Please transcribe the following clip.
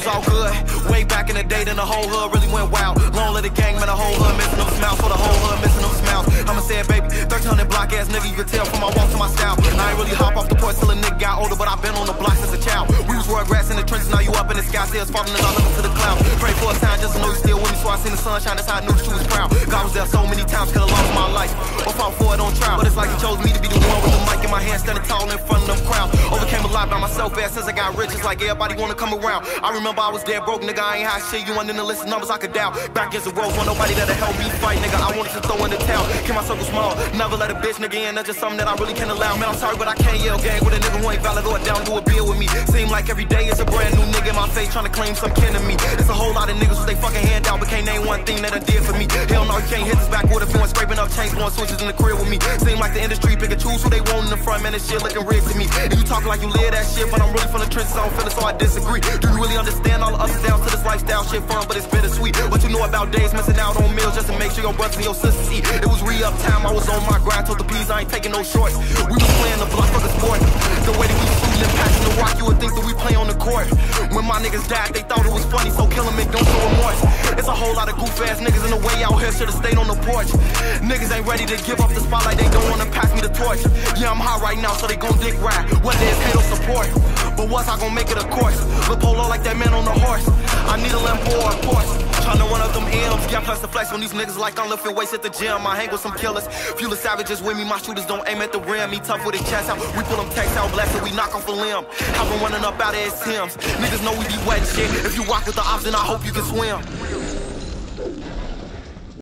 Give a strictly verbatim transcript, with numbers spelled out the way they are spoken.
was all good. Way back in the day, then the whole hood really went wild. Long live the gang, man, the whole hood missing them smiles. For the whole hood missing them smiles. I'ma say it, baby, thirteen hundred block ass nigga, you can tell from my walk to my style. I ain't really hop off the porch till a nigga got older, but I've been on the block since a child. We was wearing grass in the trenches, now you up in the sky, stairs falling as I look to the clouds. Pray for a sign just to know you still with me, so I seen the sunshine, that's how I knew that you was proud. God was there so many times, could've lost my life, or fought for it on trial. But it's like he chose me to be the one with the mic in my hand, standing tall in front of them crowds. Overcame a lot by myself, ever since I got rich, it's like everybody wanna come around. I remember I was dead broke, nigga, I ain't hot shit, you ain't in the list of numbers I could dial. Back against the road, want nobody that'll help me fight, nigga, I wanted to throw in the towel. Keep my circle small, never let a bitch nigga in, that's just something that I really can't allow. Man, I'm sorry, but I can't yell gang with a nigga who ain't valid or down do a bill with me. Seem like every day is a brand new nigga in my face trying to claim some kin of me. It's a whole lot of niggas with they fucking hand out, but can't name one thing that I did for me. Hell no, you can't hit this backwood if you ain't scraping up chains, blowing switches in the crib with me. Seem like the industry pick and choose who they want in the front, man, this shit looking rigged to me. And you talking like you live that shit, but I'm really from the trenches, I don't feel it, so I disagree. Do you really understand all the ups and downs to this lifestyle shit fun, but it's bittersweet. What you know about days missing out on meals just to make sure your brothers and your sisters eat. It was re-up time, I was on my grind, told the P's I ain't taking no shorts. We was playing the block for the sport. The way that we shooting and passing the rock, you would think that we play on the court. When my niggas died, they thought it was funny, so kill them and don't show remorse. It's a whole lot of goof ass niggas in the way out here, should've stayed on the porch. Niggas ain't ready to give up the spotlight, they don't wanna pass me the torch. Yeah, I'm hot right now, so they gon' dick ride, whether it's hate or support. But was I gon' make it a course? Look polo like that man on the horse. I need a Lambo or a Porsche. Tryna run up them M's, yeah, plus the flex on these niggas like I'm lifting weights at the gym. I hang with some killers, few of savages with me. My shooters don't aim at the rim. He tough with his chest out. We pull them text out, blast it, we knock off a limb. Have them running up out of his Timbs. Niggas know we be wet shit. If you rock with the ops, then I hope you can swim.